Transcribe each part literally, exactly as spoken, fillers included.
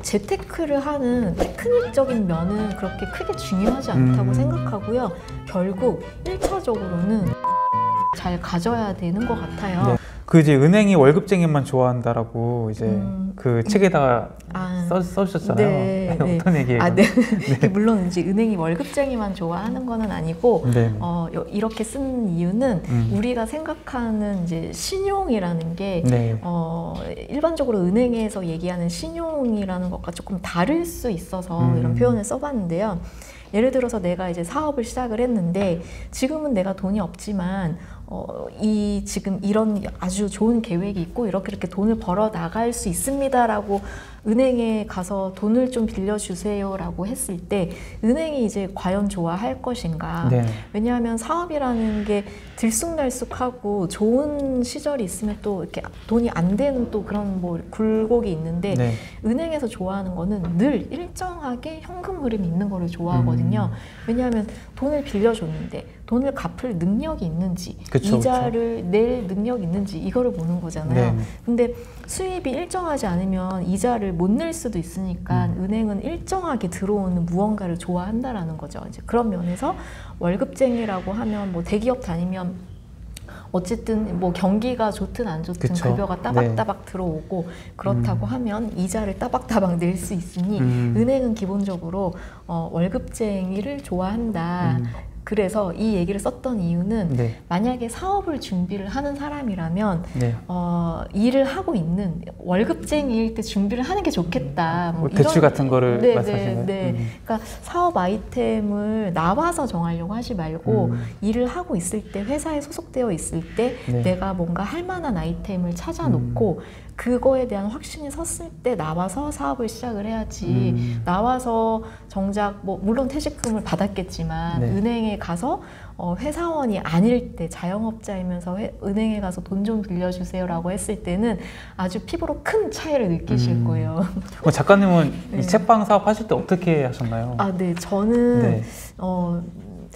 재테크를 하는 테크닉적인 면은 그렇게 크게 중요하지 않다고 음. 생각하고요. 결국 일 차적으로는 잘 가져야 되는 것 같아요. 네. 그 이제 은행이 월급쟁이만 좋아한다라고 이제 음. 그 책에다가 아, 써, 써주셨잖아요. 네, 네. 어떤 얘기예요? 아, 네. 네. 물론 이제 은행이 월급쟁이만 좋아하는 거는 아니고 네. 어, 이렇게 쓴 이유는 음. 우리가 생각하는 이제 신용이라는 게 네. 어, 일반적으로 은행에서 얘기하는 신용이라는 것과 조금 다를 수 있어서 음. 이런 표현을 써봤는데요. 예를 들어서 내가 이제 사업을 시작을 했는데 지금은 내가 돈이 없지만 어, 이 지금 이런 아주 좋은 계획이 있고 이렇게 이렇게 돈을 벌어 나갈 수 있습니다라고 은행에 가서 돈을 좀 빌려주세요라고 했을 때 은행이 이제 과연 좋아할 것인가? 네. 왜냐하면 사업이라는 게 들쑥날쑥하고 좋은 시절이 있으면 또 이렇게 돈이 안 되는 또 그런 뭐 굴곡이 있는데 네. 은행에서 좋아하는 거는 늘 일정하게 현금 흐름이 있는 거를 좋아하거든요. 음. 왜냐하면 돈을 빌려줬는데 돈을 갚을 능력이 있는지 그쵸, 이자를 그쵸. 낼 능력이 있는지 이거를 보는 거잖아요. 네. 근데 수입이 일정하지 않으면 이자를 못 낼 수도 있으니까 음. 은행은 일정하게 들어오는 무언가를 좋아한다라는 거죠. 이제 그런 면에서 월급쟁이라고 하면 뭐 대기업 다니면 어쨌든 뭐 경기가 좋든 안 좋든 그쵸. 급여가 따박따박 네. 들어오고 그렇다고 음. 하면 이자를 따박따박 낼 수 있으니 음. 은행은 기본적으로 어, 월급쟁이를 좋아한다. 음. 그래서 이 얘기를 썼던 이유는 네. 만약에 사업을 준비를 하는 사람이라면 네. 어, 일을 하고 있는 월급쟁이일 때 준비를 하는 게 좋겠다. 뭐 대출 이런, 같은 거를 네, 말씀하시는 네, 네. 음. 그러니까 사업 아이템을 나와서 정하려고 하지 말고 음. 일을 하고 있을 때 회사에 소속되어 있을 때 네. 내가 뭔가 할 만한 아이템을 찾아놓고 음. 그거에 대한 확신이 섰을 때 나와서 사업을 시작을 해야지 음. 나와서 정작 뭐 물론 퇴직금을 받았겠지만 네. 은행에 가서 어 회사원이 아닐 때 자영업자이면서 회, 은행에 가서 돈 좀 빌려주세요 라고 했을 때는 아주 피부로 큰 차이를 느끼실 음. 거예요. 작가님은 네. 이 책방 사업 하실 때 어떻게 하셨나요? 아, 네. 저는 네. 어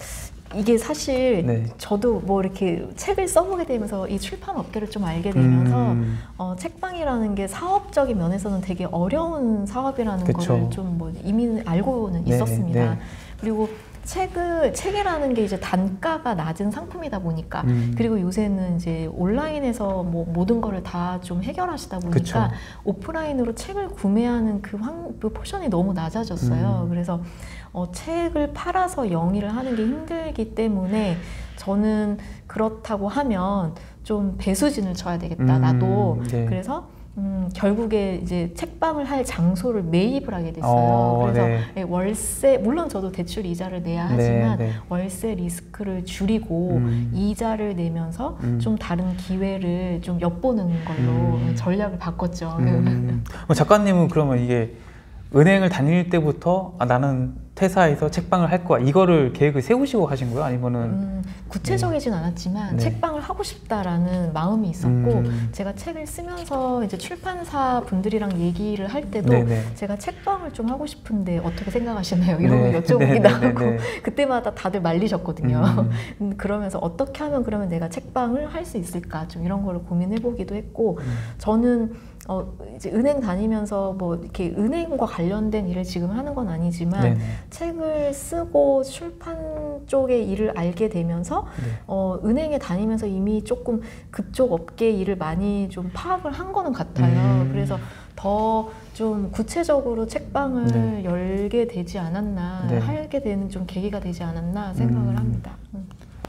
이게 사실 네. 저도 뭐 이렇게 책을 써보게 되면서 이 출판 업계를 좀 알게 되면서 음. 어, 책방이라는 게 사업적인 면에서는 되게 어려운 사업이라는 그쵸. 거를 좀 뭐 이미 알고는 네, 있었습니다. 네. 그리고 책을, 책이라는 게 이제 단가가 낮은 상품이다 보니까 음. 그리고 요새는 이제 온라인에서 뭐 모든 거를 다 좀 해결하시다 보니까 그쵸. 오프라인으로 책을 구매하는 그, 황, 그 포션이 너무 낮아졌어요. 음. 그래서 어, 책을 팔아서 영위를 하는 게 힘들기 때문에 저는 그렇다고 하면 좀 배수진을 쳐야 되겠다. 음, 나도. 네. 그래서 음, 결국에 이제 책방을 할 장소를 매입을 하게 됐어요. 어, 그래서 네. 월세, 물론 저도 대출 이자를 내야 하지만 네, 네. 월세 리스크를 줄이고 음. 이자를 내면서 음. 좀 다른 기회를 좀 엿보는 걸로 음. 전략을 바꿨죠. 음. 작가님은 그러면 이게 은행을 다닐 때부터 아, 나는 퇴사해서 책방을 할 거야 이거를 계획을 세우시고 하신 거예요? 아니면은 음, 구체적이진 네. 않았지만 네. 책방을 하고 싶다라는 마음이 있었고 음. 제가 책을 쓰면서 이제 출판사 분들이랑 얘기를 할 때도 네네. 제가 책방을 좀 하고 싶은데 어떻게 생각하시나요? 이런 네. 걸 여쭤보기도 네네네네. 하고 그때마다 다들 말리셨거든요. 음. 그러면서 어떻게 하면 그러면 내가 책방을 할 수 있을까 좀 이런 거를 고민해보기도 했고 음. 저는 어, 이제 은행 다니면서 뭐 이렇게 은행과 관련된 일을 지금 하는 건 아니지만 네네. 책을 쓰고 출판 쪽의 일을 알게 되면서 네. 어, 은행에 다니면서 이미 조금 그쪽 업계 일을 많이 좀 파악을 한 거는 같아요. 음. 그래서 더 좀 구체적으로 책방을 네. 열게 되지 않았나, 네. 하게 되는 좀 계기가 되지 않았나 생각을 음. 합니다. 음.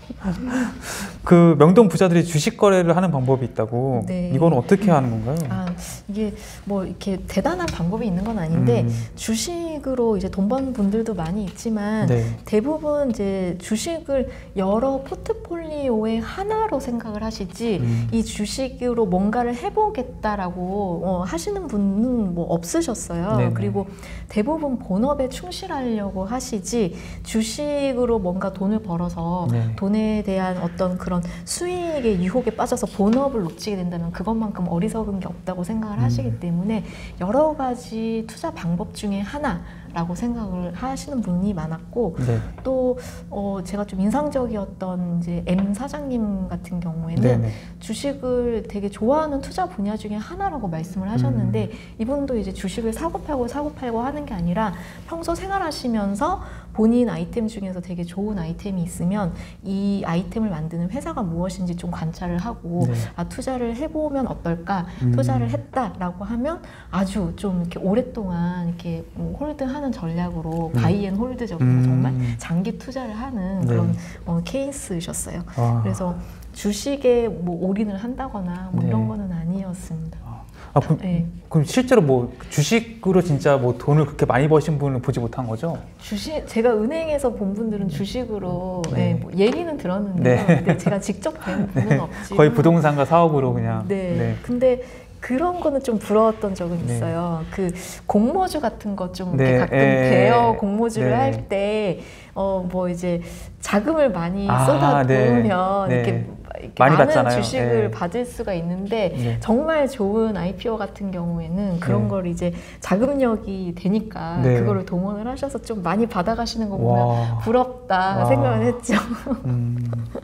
그 명동 부자들이 주식 거래를 하는 방법이 있다고. 네. 이건 어떻게 하는 건가요? 아, 이게 뭐 이렇게 대단한 방법이 있는 건 아닌데 음. 주식으로 이제 돈 버는 분들도 많이 있지만 네. 대부분 이제 주식을 여러 포트폴리오의 하나로 생각을 하시지 음. 이 주식으로 뭔가를 해보겠다라고 어, 하시는 분은 뭐 없으셨어요. 네네. 그리고 대부분 본업에 충실하려고 하시지 주식으로 뭔가 돈을 벌어서 네. 돈에 대한 어떤 그런 수익의 유혹에 빠져서 본업을 놓치게 된다면 그것만큼 어리석은 게 없다고 생각을 음. 하시기 때문에 여러 가지 투자 방법 중에 하나 라고 생각을 하시는 분이 많았고 네. 또 어, 제가 좀 인상적이었던 이제 M 사장님 같은 경우에는 네네. 주식을 되게 좋아하는 투자 분야 중에 하나라고 말씀을 하셨는데 음. 이분도 이제 주식을 사고 팔고 사고 팔고 하는 게 아니라 평소 생활하시면서 본인 아이템 중에서 되게 좋은 아이템이 있으면 이 아이템을 만드는 회사가 무엇인지 좀 관찰을 하고 네. 아 투자를 해보면 어떨까 음. 투자를 했다라고 하면 아주 좀 이렇게 오랫동안 이렇게 뭐 홀드하는 전략으로 음. 바이앤홀드적으로 음. 정말 장기 투자를 하는 네. 그런 어, 케이스셨어요. 아. 그래서 주식에 뭐 올인을 한다거나 뭐 네. 이런 거는 아니었습니다. 아, 그럼, 네. 그럼 실제로 뭐 주식으로 진짜 뭐 돈을 그렇게 많이 버신 분은 보지 못한 거죠? 주식 제가 은행에서 본 분들은 주식으로 네. 예, 뭐 얘기는 들었는데요. 네. 근데 제가 직접 뵌 분은 없지. 거의 부동산과 사업으로 그냥. 네. 네. 근데 그런 거는 좀 부러웠던 적은 네. 있어요. 그 공모주 같은 거 좀 네. 가끔 에. 대여 공모주를 네. 할 때 어 뭐 이제 자금을 많이 아, 쏟아부으면 네. 이렇게, 네. 이렇게 많이 많은 받잖아요. 주식을 네. 받을 수가 있는데 네. 정말 좋은 아이피오 같은 경우에는 그런 네. 걸 이제 자금력이 되니까 네. 그거를 동원을 하셔서 좀 많이 받아가시는 거 보면 와. 부럽다 와. 생각을 했죠. 음.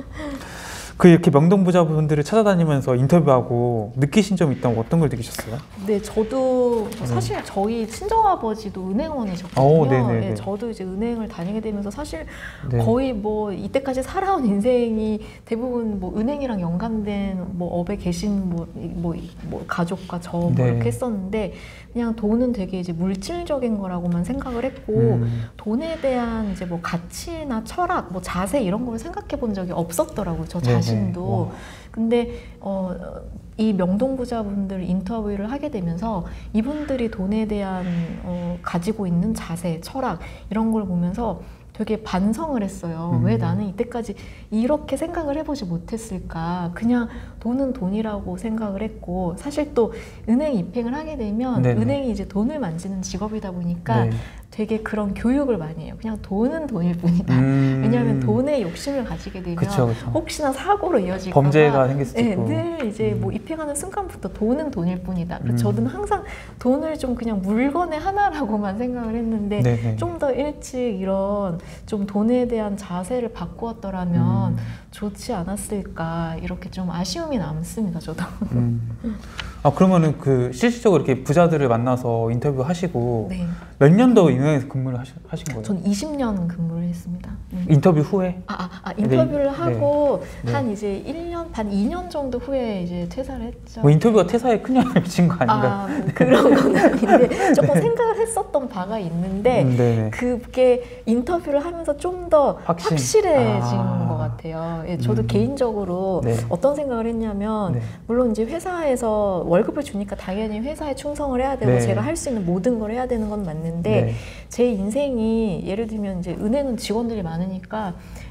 그 이렇게 명동부자분들을 찾아다니면서 인터뷰하고 느끼신 점이 있다면 어떤 걸 느끼셨어요? 네, 저도 사실 저희 친정아버지도 은행원이셨거든요. 오, 네네네. 네, 저도 이제 은행을 다니게 되면서 사실 네. 거의 뭐 이때까지 살아온 인생이 대부분 뭐 은행이랑 연관된 뭐 업에 계신 뭐, 뭐, 뭐 가족과 저 뭐 네. 이렇게 했었는데 그냥 돈은 되게 이제 물질적인 거라고만 생각을 했고 음. 돈에 대한 이제 뭐 가치나 철학, 뭐 자세 이런 걸 생각해 본 적이 없었더라고요. 저 네네. 자신도. 와. 근데 어, 이 명동부자분들 인터뷰를 하게 되면서 이분들이 돈에 대한 어, 가지고 있는 자세, 철학 이런 걸 보면서 되게 반성을 했어요. 음. 왜 나는 이때까지 이렇게 생각을 해보지 못했을까? 그냥 돈은 돈이라고 생각을 했고 사실 또 은행 입행을 하게 되면 네네. 은행이 이제 돈을 만지는 직업이다 보니까 네. 되게 그런 교육을 많이 해요. 그냥 돈은 돈일 뿐이다. 음. 왜냐하면 돈에 욕심을 가지게 되면 그쵸, 그쵸. 혹시나 사고로 이어질까 범죄가 봐 생길 수도 네, 있고. 늘 이제 음. 뭐 입행하는 순간부터 돈은 돈일 뿐이다. 그래서 음. 저는 항상 돈을 좀 그냥 물건의 하나라고만 생각을 했는데 네네. 좀 더 일찍 이런 좀 돈에 대한 자세를 바꾸었더라면 음. 좋지 않았을까 이렇게 좀 아쉬움이 남습니다. 저도. 음. 아 그러면은 그 실질적으로 이렇게 부자들을 만나서 인터뷰 하시고 네. 몇 년도 은행에서 근무를 하시, 하신 거예요? 전 이십 년 근무를 했습니다. 음. 인터뷰 후에? 아, 아, 아 인터뷰를 네. 하고 네. 한 이제 일 년 반, 이 년 정도 후에 이제 퇴사를 했죠. 뭐 인터뷰가 퇴사에 큰 영향을 미친 거 아닌가요? 아, 뭐 그런 건 아닌데 조금 생각을 했었던 바가 있는데 음, 네네. 그게 인터뷰를 하면서 좀 더 확신. 확실해진 아. 것 같아요. 예, 저도 음. 개인적으로 네. 어떤 생각을 했냐면 네. 물론 이제 회사에서 월급을 주니까 당연히 회사에 충성을 해야 되고 네. 제가 할 수 있는 모든 걸 해야 되는 건 맞는데 네. 제 인생이 예를 들면 이제 은행은 직원들이 많으니까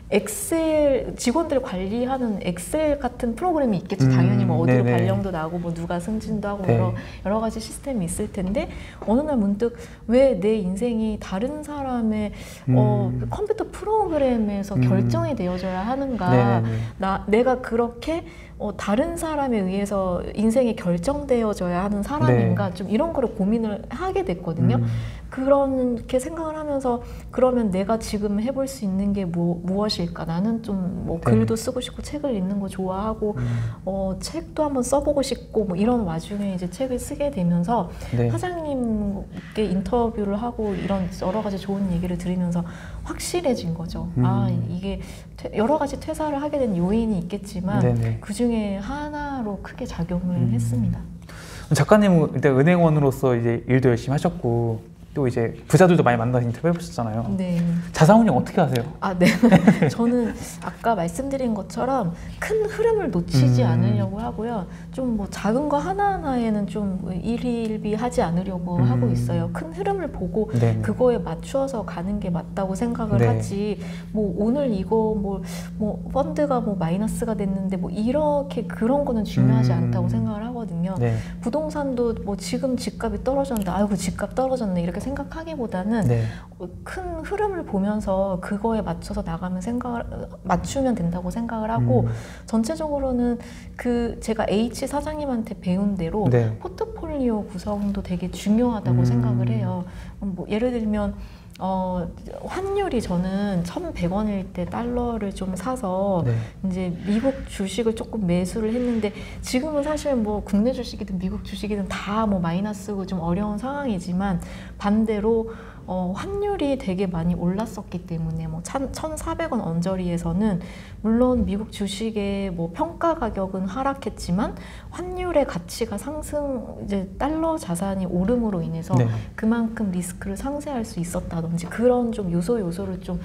엑셀 직원들 관리하는 엑셀 같은 프로그램이 있겠죠. 음, 당연히 뭐 어디로 네네. 발령도 나고 뭐 누가 승진도 하고 네. 여러 여러 가지 시스템이 있을 텐데 어느 날 문득 왜 내 인생이 다른 사람의 어, 음. 그 컴퓨터 프로그램에서 음. 결정이 되어져야 하는가? 네네네. 나 내가 그렇게 어, 다른 사람에 의해서 인생이 결정되어져야 하는 사람인가? 네. 좀 이런 거를 고민을 하게 됐거든요. 음. 그렇게 생각을 하면서 그러면 내가 지금 해볼 수 있는 게 뭐, 무엇일까? 나는 좀 뭐 네. 글도 쓰고 싶고 책을 읽는 거 좋아하고 음. 어, 책도 한번 써보고 싶고 뭐 이런 와중에 이제 책을 쓰게 되면서 네. 사장님께 인터뷰를 하고 이런 여러 가지 좋은 얘기를 들으면서 확실해진 거죠. 음. 아 이게 퇴- 여러 가지 퇴사를 하게 된 요인이 있겠지만 네네. 그 중에 하나로 크게 작용을 음. 했습니다. 작가님은 일단 은행원으로서 이제 일도 열심히 하셨고 또 이제 부자들도 많이 만나서 인터뷰 해보셨잖아요. 네. 자산운용 어떻게 하세요? 아, 네. 저는 아까 말씀드린 것처럼 큰 흐름을 놓치지 음. 않으려고 하고요. 좀 뭐 작은 거 하나하나에는 좀 일일비하지 않으려고 음. 하고 있어요. 큰 흐름을 보고 네네. 그거에 맞추어서 가는 게 맞다고 생각을 네. 하지. 뭐 오늘 이거 뭐, 뭐 펀드가 뭐 마이너스가 됐는데 뭐 이렇게 그런 거는 중요하지 음. 않다고 생각을 하거든요. 네. 부동산도 뭐 지금 집값이 떨어졌는데 아이고 집값 떨어졌네 이렇게 생각하기보다는 네. 큰 흐름을 보면서 그거에 맞춰서 나가면 생각을 맞추면 된다고 생각을 하고, 음. 전체적으로는 그 제가 H 사장님한테 배운 대로 네. 포트폴리오 구성도 되게 중요하다고 음. 생각을 해요. 뭐 예를 들면 어, 환율이 저는 천백 원일 때 달러를 좀 사서 네. 이제 미국 주식을 조금 매수를 했는데, 지금은 사실 뭐 국내 주식이든 미국 주식이든 다 뭐 마이너스고 좀 어려운 상황이지만, 반대로 어, 환율이 되게 많이 올랐었기 때문에 뭐 천사백 원 언저리에서는 물론 미국 주식의 뭐 평가 가격은 하락했지만 환율의 가치가 상승, 이제 달러 자산이 오름으로 인해서 네. 그만큼 리스크를 상쇄할 수 있었다든지, 그런 좀 요소 요소를 좀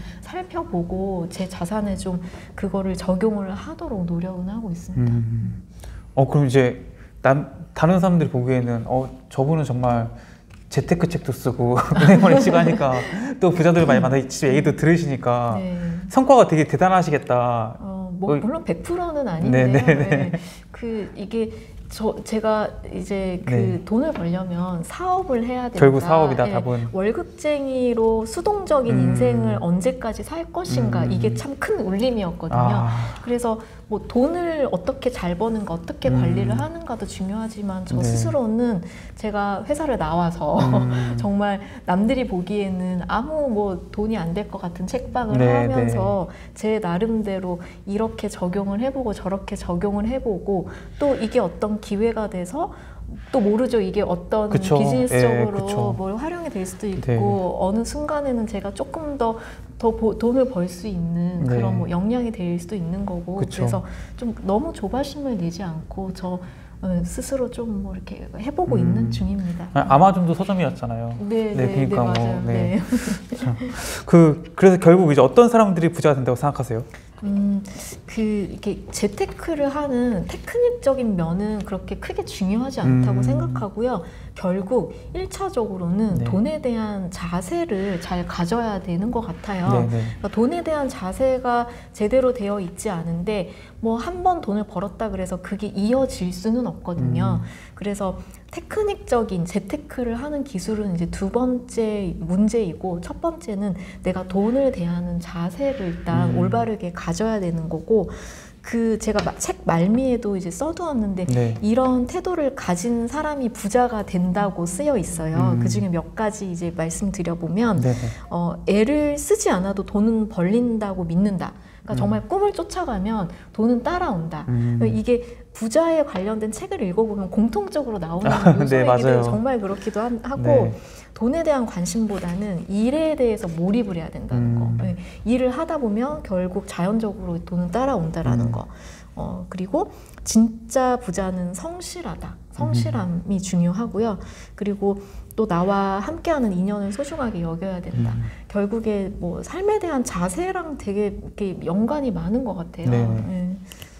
살펴보고 제 자산에 좀 그거를 적용을 하도록 노력은 하고 있습니다. 음. 어 그럼 이제 남 다른 사람들이 보기에는 어 저분은 정말 재테크 책도 쓰고 은행원에 치고 하니까 또 부자들 많이 만나 집에 얘기도 들으시니까 네. 성과가 되게 대단하시겠다. 어, 뭐 물론 백 퍼센트는 아닌데요. 네네네. 네. 그 이게 저 제가 이제 그 네. 돈을 벌려면 사업을 해야 된다. 결국 사업이다, 네. 답은. 월급쟁이로 수동적인 음. 인생을 언제까지 살 것인가, 음. 이게 참 큰 울림이었거든요. 아. 그래서 뭐 돈을 어떻게 잘 버는가, 어떻게 음. 관리를 하는가도 중요하지만, 저 네. 스스로는 제가 회사를 나와서 음. 정말 남들이 보기에는 아무 뭐 돈이 안 될 것 같은 책방을 네, 하면서 제 나름대로 이렇게 적용을 해보고 저렇게 적용을 해보고, 또 이게 어떤 기회가 돼서 또 모르죠. 이게 어떤 그쵸. 비즈니스적으로 예, 그쵸. 뭘 활용이 될 수도 있고, 네. 어느 순간에는 제가 조금 더, 더 보, 돈을 벌 수 있는 네. 그런 뭐 역량이 될 수도 있는 거고, 그쵸. 그래서 좀 너무 조바심을 내지 않고 저 어, 스스로 좀 뭐 이렇게 해보고 음. 있는 중입니다. 아, 아마존도 서점이었잖아요. 네, 네, 네, 그러니까 맞아요. 뭐, 네. 네. 그 그래서 결국 이제 어떤 사람들이 부자가 된다고 생각하세요? 음, 그, 이렇게 재테크를 하는 테크닉적인 면은 그렇게 크게 중요하지 않다고 음. 생각하고요. 결국 일차적으로는 네. 돈에 대한 자세를 잘 가져야 되는 것 같아요. 네네. 그러니까 돈에 대한 자세가 제대로 되어 있지 않은데, 뭐 한 번 돈을 벌었다 그래서 그게 이어질 수는 없거든요. 음. 그래서 테크닉적인 재테크를 하는 기술은 이제 두 번째 문제이고, 첫 번째는 내가 돈을 대하는 자세를 일단 음. 올바르게 가져야 되는 거고, 그 제가 책 말미에도 이제 써두었는데, 네. 이런 태도를 가진 사람이 부자가 된다고 쓰여 있어요. 음. 그 중에 몇 가지 이제 말씀드려보면, 네네. 어, 애를 쓰지 않아도 돈은 벌린다고 믿는다. 그러니까 음. 정말 꿈을 쫓아가면 돈은 따라온다. 음. 그러니까 이게 부자에 관련된 책을 읽어보면 공통적으로 나오는 아, 네, 요소이기도 맞아요. 해요. 정말 그렇기도 한- 하고, 네. 돈에 대한 관심보다는 일에 대해서 몰입을 해야 된다는 음. 거. 네. 일을 하다 보면 결국 자연적으로 돈은 따라온다라는 음. 거. 어, 그리고 진짜 부자는 성실하다. 성실함이 음. 중요하고요. 그리고 또 나와 함께하는 인연을 소중하게 여겨야 된다. 음. 결국에 뭐 삶에 대한 자세랑 되게 이렇게 연관이 많은 것 같아요. 네. 네.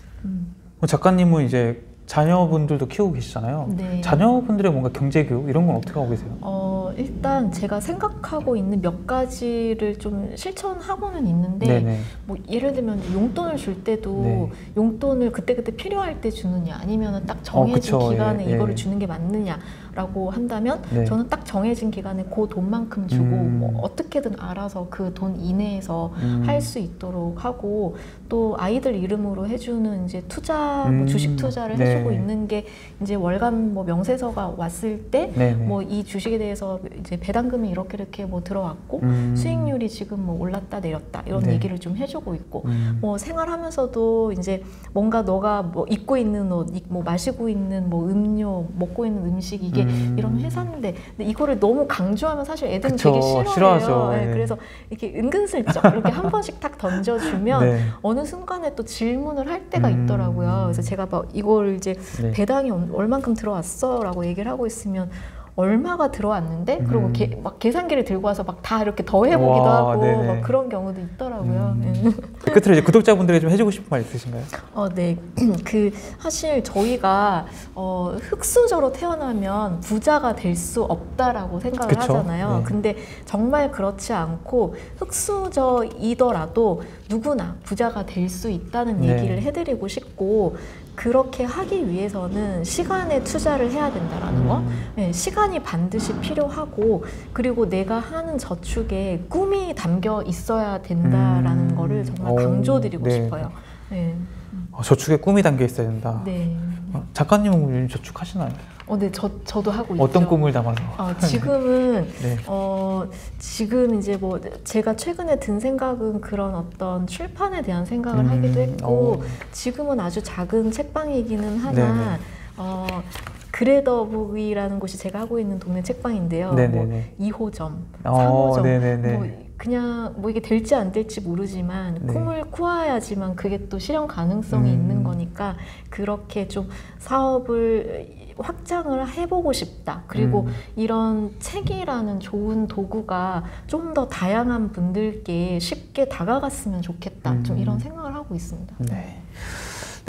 음. 작가님은 이제 자녀분들도 키우고 계시잖아요. 네. 자녀분들의 뭔가 경제교육 이런 건 어떻게 하고 계세요? 어, 일단 제가 생각하고 있는 몇 가지를 좀 실천하고는 있는데, 네네. 뭐 예를 들면 용돈을 줄 때도 네. 용돈을 그때그때 필요할 때 주느냐, 아니면 딱 정해진 어, 그쵸. 기간에 예, 이거를 예. 주는 게 맞느냐라고 한다면, 네. 저는 딱 정해진 기간에 그 돈만큼 주고 음. 뭐 어떻게든 알아서 그 돈 이내에서 음. 할 수 있도록 하고, 또 아이들 이름으로 해주는 이제 투자, 뭐 음. 주식 투자를 네. 해주고 있는 게, 이제 월간 뭐 명세서가 왔을 때 네네. 뭐 이 주식에 대해서 이제 배당금이 이렇게 이렇게 뭐 들어왔고, 음. 수익률이 지금 뭐 올랐다 내렸다 이런 네. 얘기를 좀 해주고 있고, 음. 뭐 생활하면서도 이제 뭔가 너가 뭐 입고 있는 옷, 이- 뭐 마시고 있는 뭐 음료, 먹고 있는 음식, 이게 음. 이런 회사인데, 근데 이거를 너무 강조하면 사실 애들은 그쵸. 되게 싫어해요. 싫어하죠. 네, 네. 그래서 이렇게 은근슬쩍 이렇게 한 번씩 탁 던져주면 네. 어느 순간에 또 질문을 할 때가 음. 있더라고요. 그래서 제가 막 이걸 이제 네. 배당이 얼- 얼만큼 들어왔어? 라고 얘기를 하고 있으면, 얼마가 들어왔는데, 그리고 음. 게, 막 계산기를 들고 와서 막 다 이렇게 더해보기도 와, 하고, 네네. 막 그런 경우도 있더라고요. 음. 네. 끝으로 이제 구독자분들에게 좀 해주고 싶은 말 있으신가요? 어, 네. 그, 사실 저희가, 어, 흙수저로 태어나면 부자가 될 수 없다라고 생각을 그쵸? 하잖아요. 네. 근데 정말 그렇지 않고, 흙수저이더라도 누구나 부자가 될 수 있다는 네. 얘기를 해드리고 싶고, 그렇게 하기 위해서는 시간에 투자를 해야 된다라는 거. 네, 시간이 반드시 필요하고 그리고 내가 하는 저축에 꿈이 담겨 있어야 된다라는 음. 거를 정말 오, 강조드리고 네. 싶어요. 네. 어, 저축에 꿈이 담겨 있어야 된다. 네. 어, 작가님은 요즘 저축하시나요? 어, 네, 저, 저도 하고 있죠. 어떤 꿈을 담아서? 어, 지금은 네. 어, 지금 이제 뭐 제가 최근에 든 생각은 그런 어떤 출판에 대한 생각을 음, 하기도 했고 오. 지금은 아주 작은 책방이기는 하나 네네. 어, 그레더북이라는 곳이 제가 하고 있는 동네 책방인데요. 네네네. 뭐 이 호점, 어, 삼 호점, 네네네. 뭐 그냥 뭐 이게 될지 안 될지 모르지만 네. 꿈을 꾸어야지만 그게 또 실현 가능성이 음. 있는 거니까 그렇게 좀 사업을 확장을 해보고 싶다. 그리고 음. 이런 책이라는 좋은 도구가 좀 더 다양한 분들께 쉽게 다가갔으면 좋겠다. 좀 음. 이런 생각을 하고 있습니다. 네.